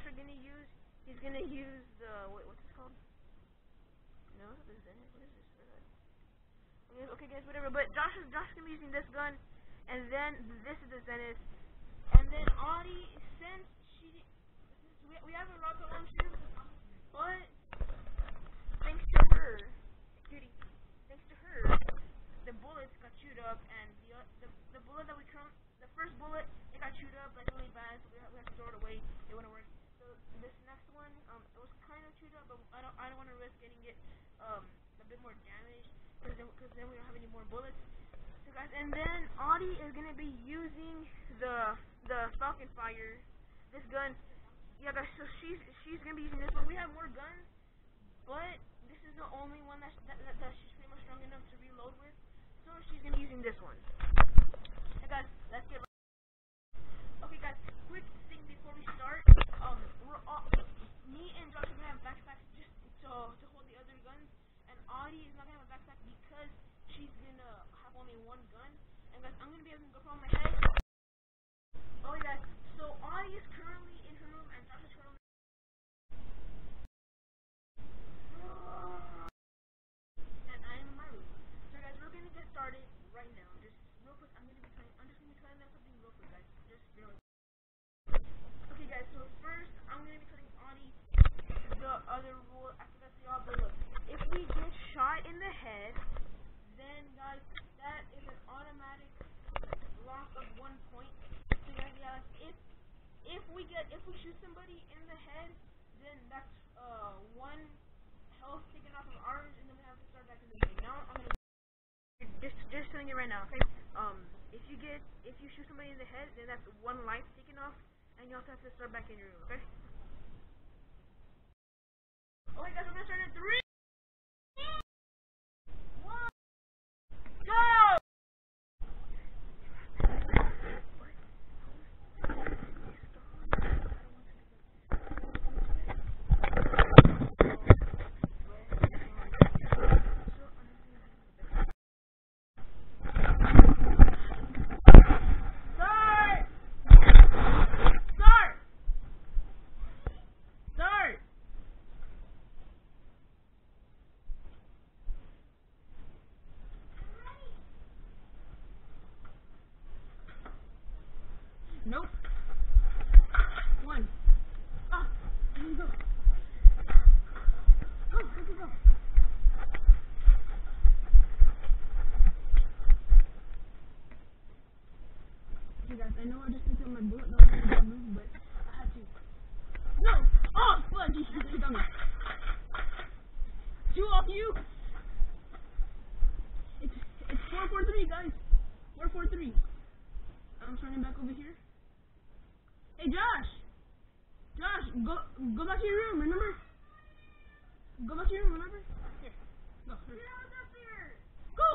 are gonna use. He's gonna use the what's this called? No, this is it. What is this? Okay, guys, whatever. But Josh is gonna be using this gun, and then this is the Zenith, and then Audie, since we have a rocket launcher, but thanks to her, cutie, thanks to her, the bullets got chewed up, and the bullet that the first bullet, it got chewed up like really bad, so we have to throw it away. It wouldn't work. So this next one, it was kind of chewed up, but I don't want to risk getting it a bit more damaged, because then we don't have any more bullets. So guys, and then Audie is gonna be using the Falcon Fire, this gun. Yeah, guys. So she's gonna be using this one. We have more guns, but this is the only one that she's pretty much strong enough to reload with. So she's gonna be using this one. Hey guys, let's get. Okay guys, quick thing before we start. Me and Josh are gonna have backpacks just to hold the other guns, and Audie is not gonna have a backpack because she's gonna have only one gun. And guys, I'm gonna be having a GoPro on my head. Okay guys, so Audie is currently in her room, and Josh is currently. And I am in my room. So guys, we're gonna get started right now. Just real quick, I'm just gonna be trying out something real quick, guys. Just bear with me. Okay guys, so first I'm gonna be telling Audie the other rule after that, y'all. But look, if we get shot in the head, then guys, that is an automatic loss of 1 point. So guys, yeah, if we shoot somebody in the head, then that's 1 health taken off of ours, and then we have to start back in the game. Now I'm gonna just telling you right now, okay? If you shoot somebody in the head, then that's 1 life taken off, and you also have to start back in your room, okay? Okay guys, we're gonna start at 3, 2, 1, go! Nope. 1. Ah, there you go. Go. Okay guys, I know I just picked up my bullet, don't have to move, but I had to. No! Oh, fudge! You got me. 2 off you! It's 4-4-3, guys. 4-4-3. I'm turning back over here. Hey Josh, go back to your room. Remember? Go back to your room. Remember? Here, go. Go.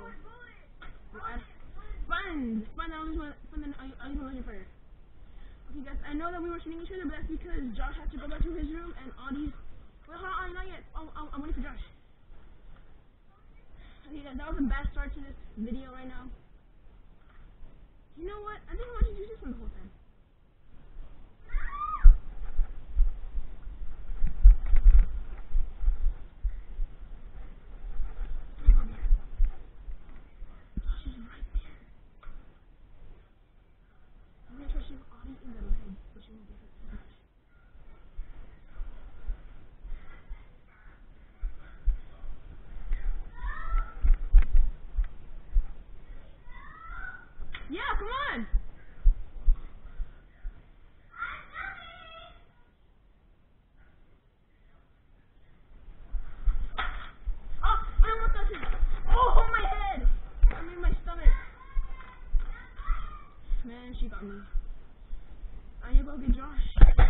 Find that only one fire. Okay, guys. I know that we were shooting each other, but that's because Josh had to go back to his room, and Audie's. Wait, hold on, not yet. I'm waiting for Josh. Okay, guys. That was a bad start to this video right now. You know what? I think I want to use this one the whole time. She's right there. I'm gonna try to shoot Audie in the leg, so she won't get hurt too much. Yeah, come on! Oh, I almost got it! Oh, my head! I mean my stomach. Man, she got me. I need to go get Josh.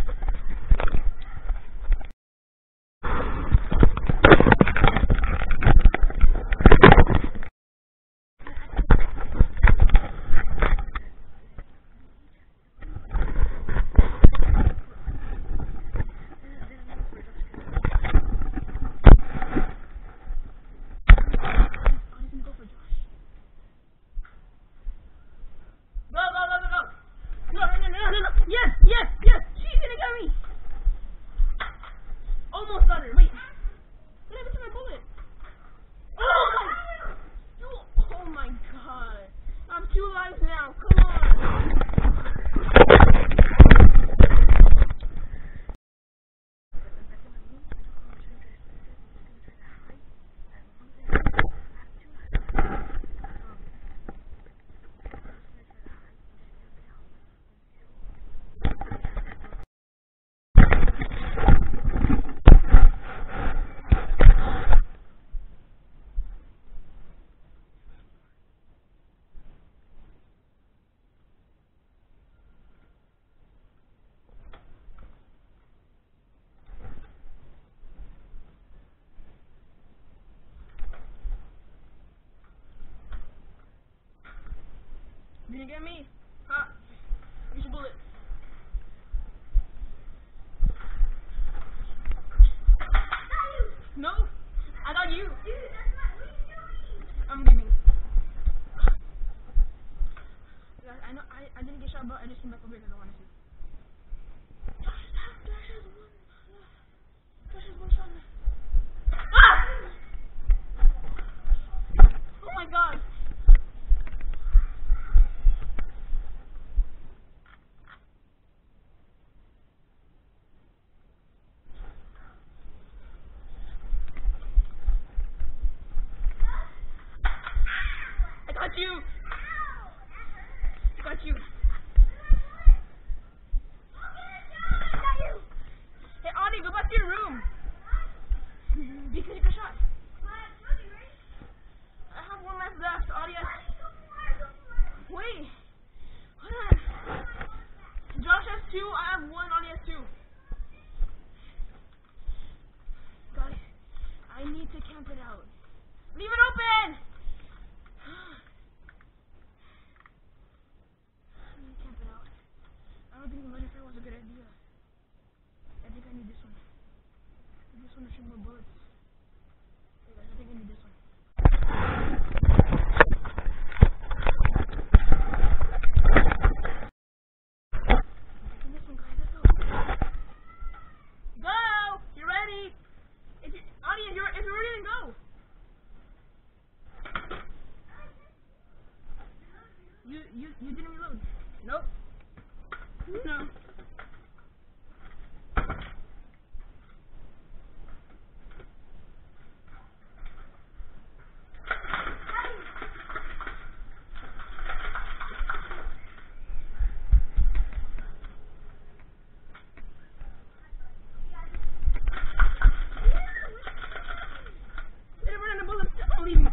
Did you get me? Huh? Use a bullet. No? I thought you. Dude, that's not what are you doing? I'm leaving. Guys, I know I didn't get shot, but I just came back over here because I want to see. Josh has one shot. Ah! Oh my god. I got you. I got you. Hey, Audie, go back to your room. Because you got shot. I have one life left. Audie has... Wait. Hold on. Josh has 2. I have 1. Audie has 2. Guys, I need to camp it out. Leave it open! I need to camp it out. I don't think the money fire was a good idea. I think I need this one. This one to shoot more bullets. Hey guys, I think I need this one. This one, guys, let's go. Go! You ready? Audie, if you're ready, then go. You didn't reload. Nope. No. I'm leaving.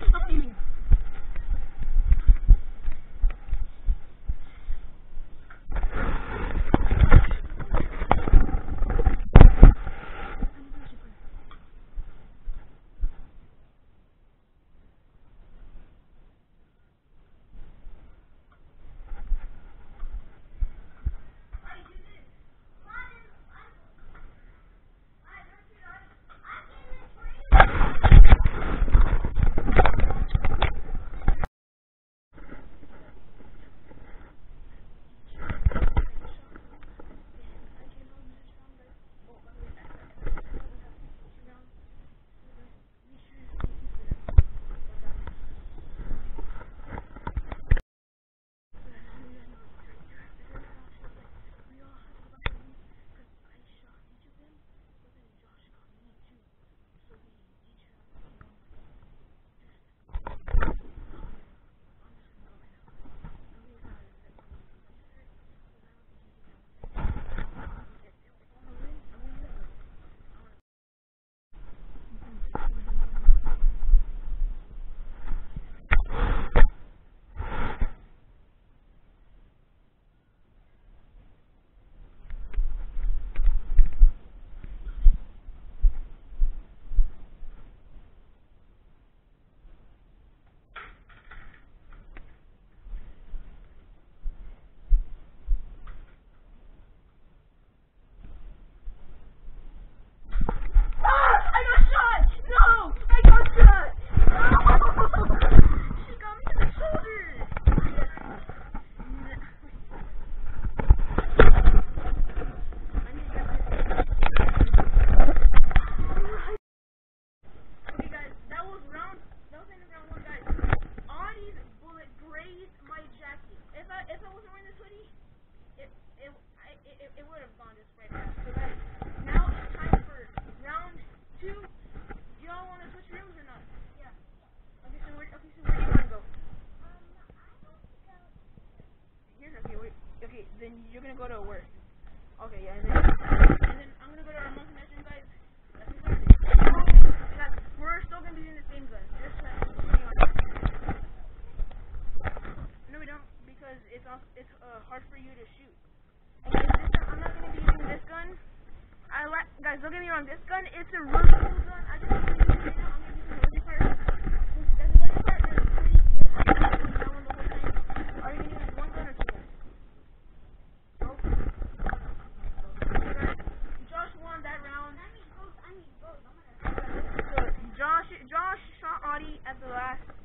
Guys, don't get me wrong. This gun, it's a really cool gun. I just want to use it now. I'm going to use the laser part. There's a laser part and it's pretty good. I don't know the whole time. Are you going to use one gun?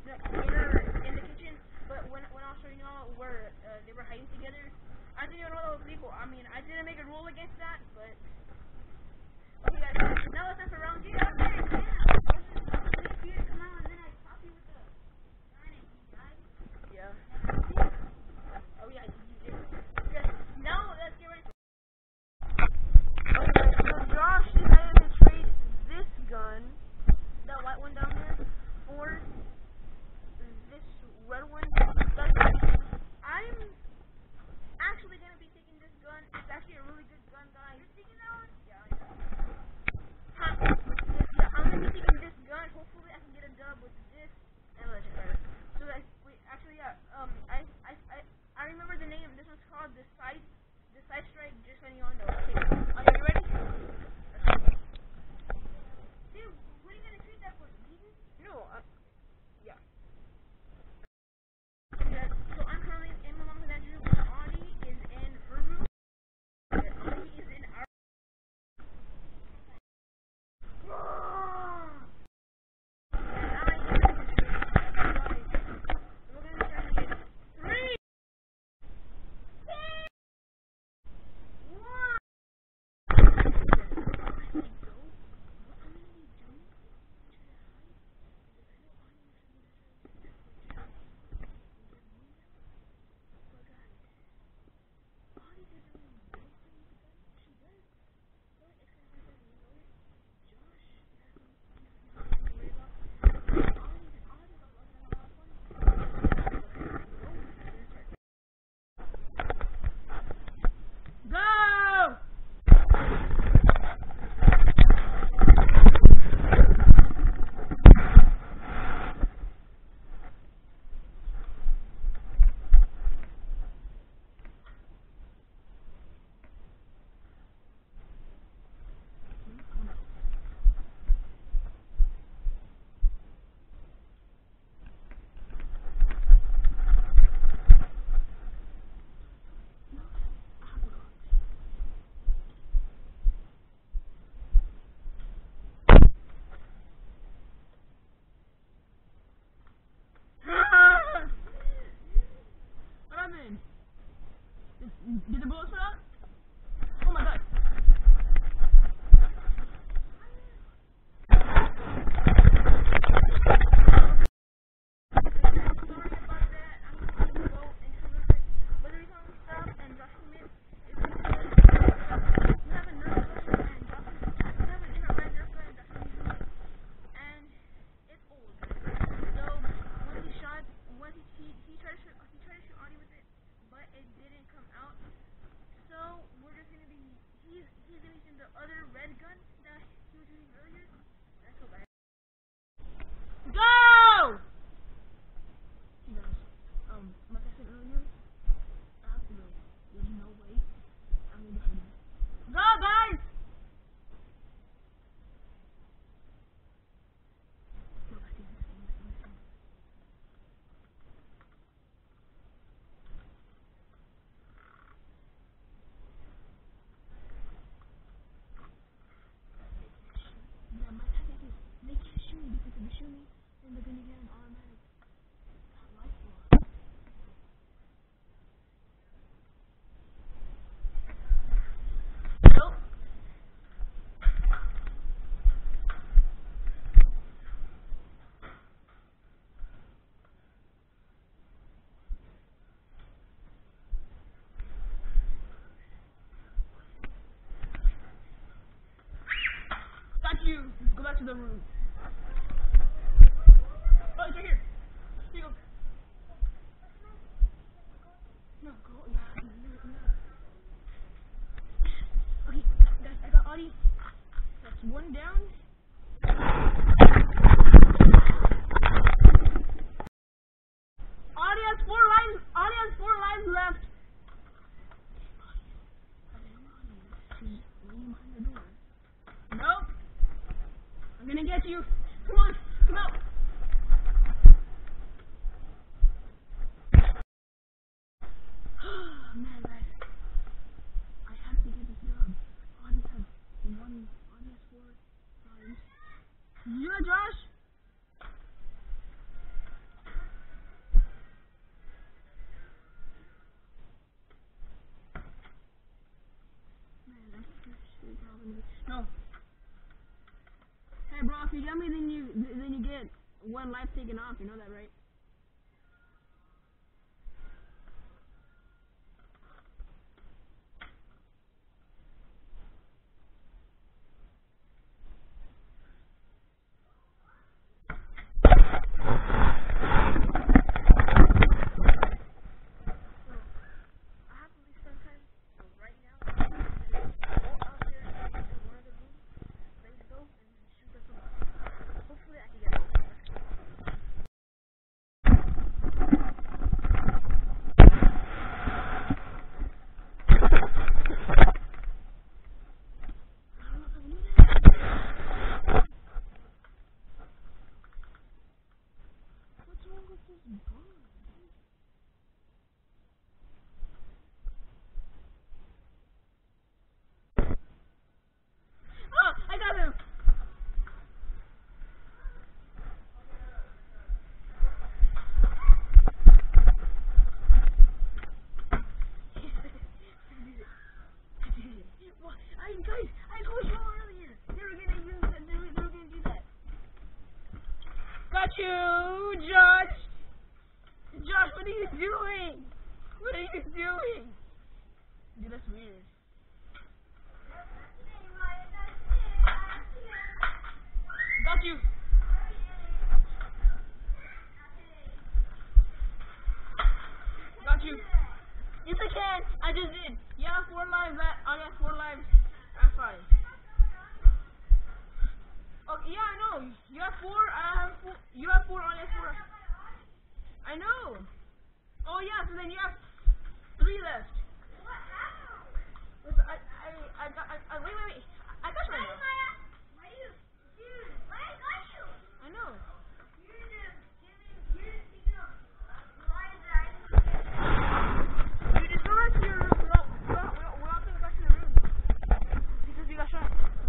in the kitchen. But when I was showing y'all where they were hiding together, I didn't even know that was legal. I mean, I didn't make a rule against that, but okay, guys. Now it's time for round two. Come on, and then I pop you with the granite, guys. Yeah. Oh yeah, you did. Okay, now let's get ready for. Okay, so Josh decided to trade this gun, that white one down there, for this red one. I'm actually gonna be taking this gun. It's actually a really good gun, guys. You're taking that one? Yeah. I'm gonna be taking this gun. Hopefully, I can get a dub with this and legendary. So, guys, wait, actually, yeah. I remember the name. This one's called the side strike. Just letting you all know. Okay, are you ready? Dude, what are you gonna treat that for? Leaving? No. Yeah. Okay, so I'm currently in my mom's bedroom. Audie is in her room. Audie is in our. Did the bullets fall out? Oh my god. Go back to the room. Oh, it's right here. Here you go. No, go. Yeah. Okay, guys, I got Audie. That's one down. Audie has 4 lives. Audie has 4 lives left. Nope. I'm gonna get you. No. Hey, bro, if you get me, then you get one life taken off. You know that, right? Oh, I got him! Guys, I told you earlier they were gonna use that. They were gonna do that. Got you, Josh. Josh, what are you doing? What are you doing? Dude, that's weird. Got you. Got you. Yes, I can. I just did. You have 4 lives. I got 4 lives. That's fine. Oh, yeah, I know. You have 4. I have 4. You have 4. I have 4. I know. Oh, yeah. So then you have 3 left. Listen, wait. I got you right now. I know. You just go back to your room. We're all going back to the room. Because we got shot.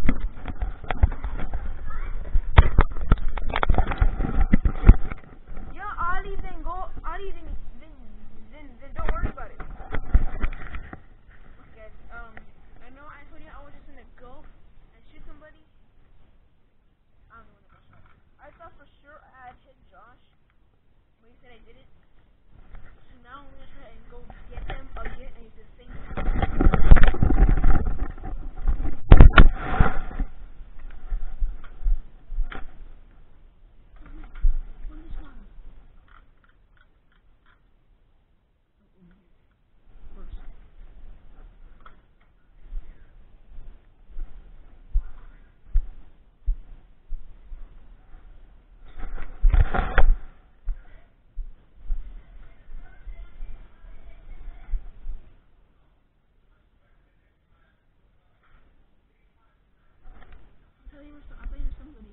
Yeah, Ali, then go. Ali, then don't worry about it. Okay, I know I told you I was just gonna go and shoot somebody. I don't know when I got shot. I thought for sure I had hit Josh, but he said I didn't. So now I'm gonna try and go get them again and use the same tactic. I thought you were somebody.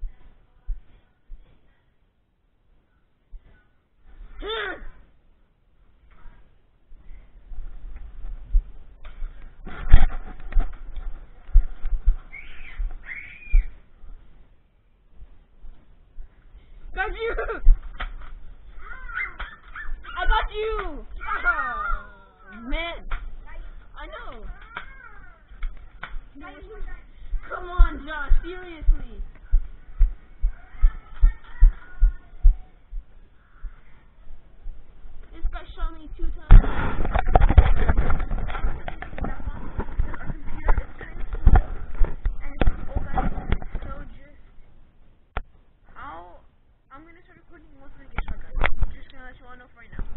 Got you! I got you! Man! I know! Come on, Josh, seriously! This guy shot me 2 times. I'm gonna start recording once we get shot, guys. I'm just gonna let you all know for right now.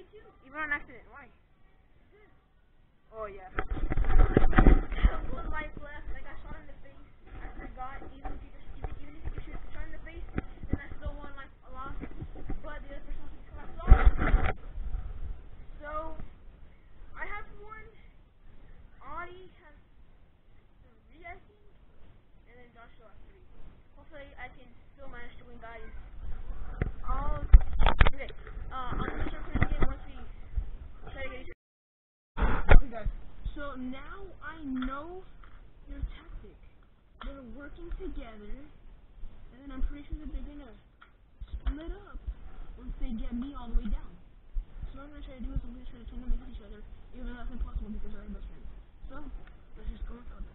too. Even on accident. Why? Good. Oh yeah. One life left. I got shot in the face. I forgot. Even if you get shot in the face, then that's still one life lost. But the other person has to be collapsed off. So I have one. Audie has 3, I think, and then Joshua has 3. Hopefully, I can still manage to win, guys. Okay. I'm gonna start playing the game once we try to get each other. Okay, guys. So now I know their tactic. They're working together, and then I'm pretty sure that they're gonna split up once they get me all the way down. So what I'm gonna try to do is I'm gonna try to turn them against each other, even though that's impossible because they're best friends. So let's just go without them.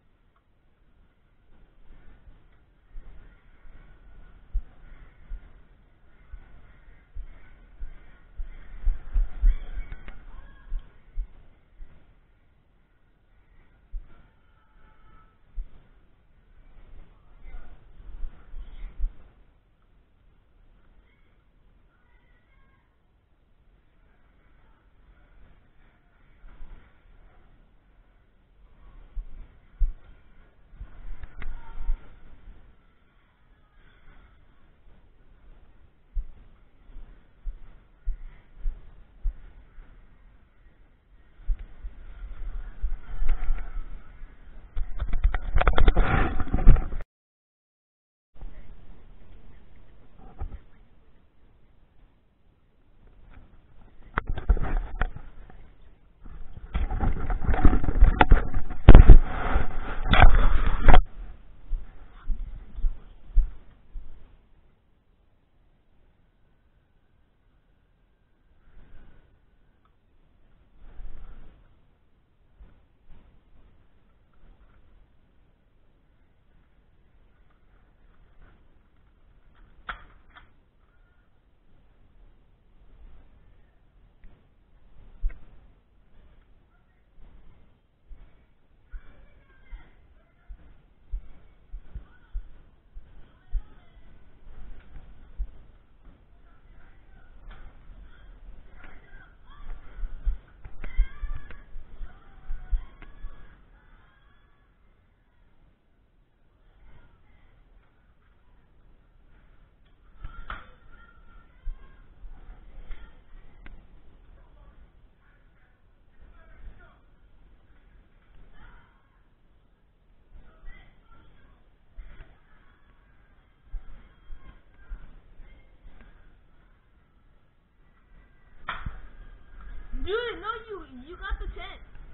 Dude, no, you got the 10.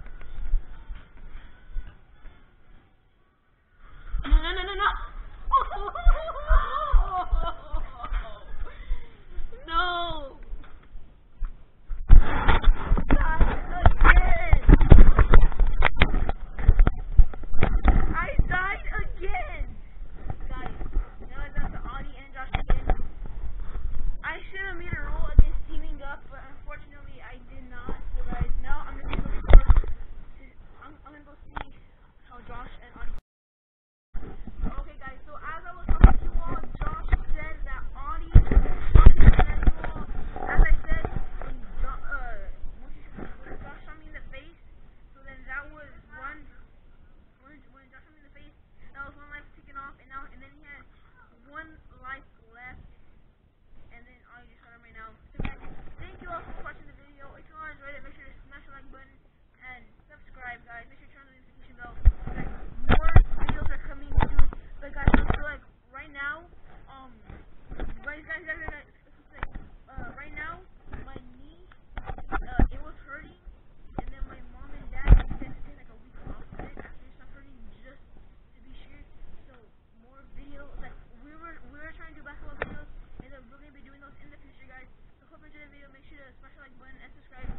No. No. I died again. Guys, now I got the Audie and Josh again. I should have made a rule against teaming up, but unfortunately I did not. So guys, now I'm gonna go see how Josh and Audie. Okay guys, so as I was talking to you all, Josh said that Audie shot me in the manual. As I said, when Josh shot me in the face, so then that was one. When Josh shot me in the face, that was one life taken off, and then he had one life left. And then I just shot him right now. So guys, thank you all for watching the video. If you all enjoyed it, make sure to smash the like button and subscribe, guys. Make sure to turn on the notification bell. Guys, more videos are coming soon. But guys, I feel like right now, right now, my knee, it was hurting, and then my mom and dad said to take like a week off of it after it stopped hurting, just to be sure. So more videos, like we were trying to do basketball videos. And then we're going to be doing those in the future, guys. So hope you enjoyed the video. Make sure to smash the like button and subscribe.